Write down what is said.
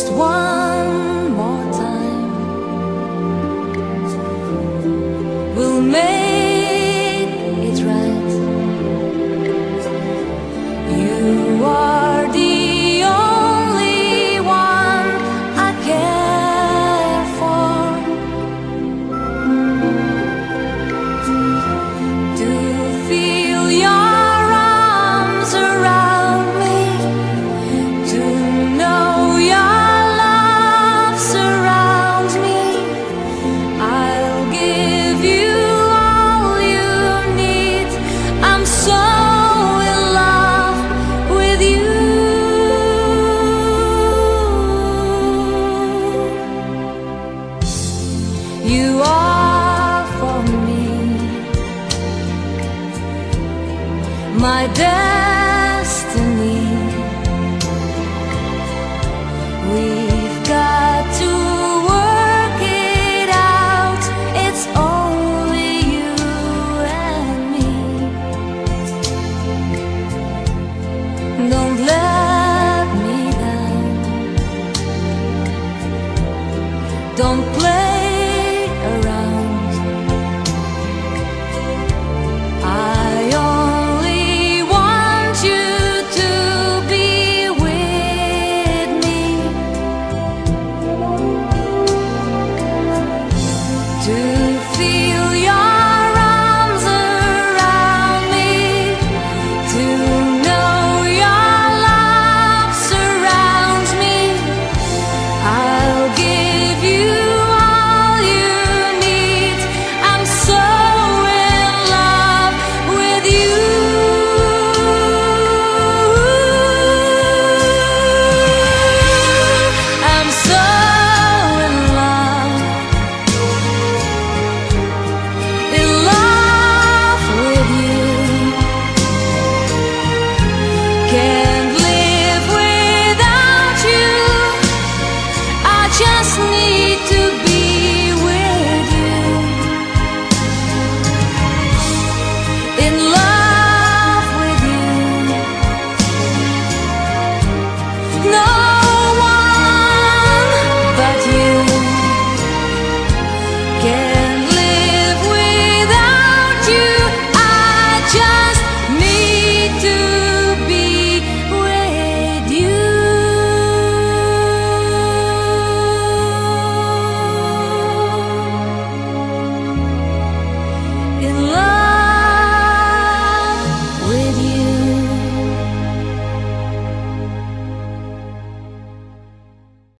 just one more time. We'll make it right. You are the only one I care for. To feel your arms around me, to know your love surrounds me. I'll give you all you need. I'm so in love with you. You are for me my destiny. We've got to work it out. It's only you and me. Don't let me down. Don't play